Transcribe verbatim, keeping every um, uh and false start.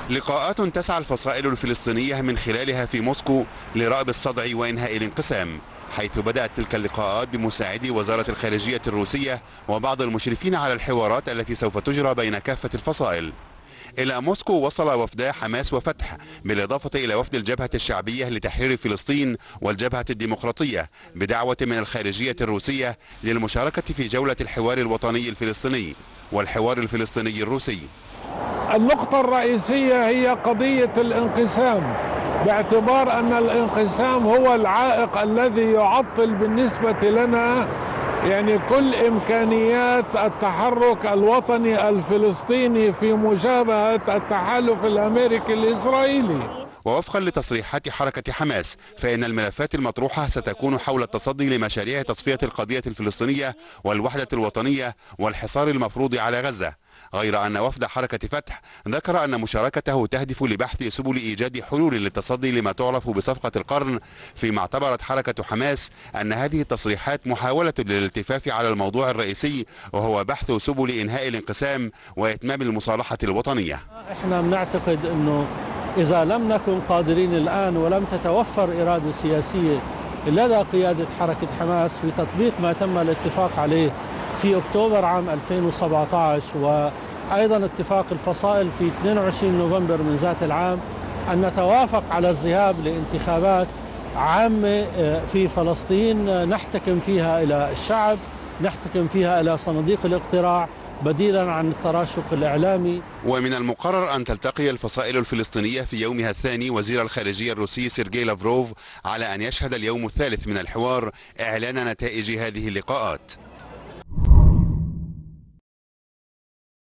لقاءات تسعى الفصائل الفلسطينية من خلالها في موسكو لرأب الصدع وإنهاء الانقسام، حيث بدأت تلك اللقاءات بمساعدي وزارة الخارجية الروسية وبعض المشرفين على الحوارات التي سوف تجرى بين كافة الفصائل. إلى موسكو وصل وفدا حماس وفتح، بالإضافة إلى وفد الجبهة الشعبية لتحرير فلسطين والجبهة الديمقراطية، بدعوة من الخارجية الروسية للمشاركة في جولة الحوار الوطني الفلسطيني والحوار الفلسطيني الروسي. النقطة الرئيسية هي قضية الانقسام، باعتبار أن الانقسام هو العائق الذي يعطل بالنسبة لنا يعني كل إمكانيات التحرك الوطني الفلسطيني في مجابهة التحالف الأمريكي الإسرائيلي. ووفقا لتصريحات حركة حماس، فإن الملفات المطروحة ستكون حول التصدي لمشاريع تصفية القضية الفلسطينية والوحدة الوطنية والحصار المفروض على غزة، غير أن وفد حركة فتح ذكر أن مشاركته تهدف لبحث سبل إيجاد حلول للتصدي لما تعرف بصفقة القرن، فيما اعتبرت حركة حماس أن هذه التصريحات محاولة للالتفاف على الموضوع الرئيسي، وهو بحث سبل إنهاء الانقسام وإتمام المصالحة الوطنية. احنا بنعتقد أنه إذا لم نكن قادرين الآن ولم تتوفر إرادة سياسية لدى قيادة حركة حماس في تطبيق ما تم الاتفاق عليه في أكتوبر عام ألفين وسبعة عشر وأيضا اتفاق الفصائل في اثنين وعشرين نوفمبر من ذات العام، أن نتوافق على الذهاب لانتخابات عامة في فلسطين نحتكم فيها إلى الشعب، نحتكم فيها إلى صناديق الاقتراع بديلا عن التراشق الإعلامي. ومن المقرر أن تلتقي الفصائل الفلسطينية في يومها الثاني وزير الخارجية الروسي سيرجي لافروف، على أن يشهد اليوم الثالث من الحوار إعلان نتائج هذه اللقاءات.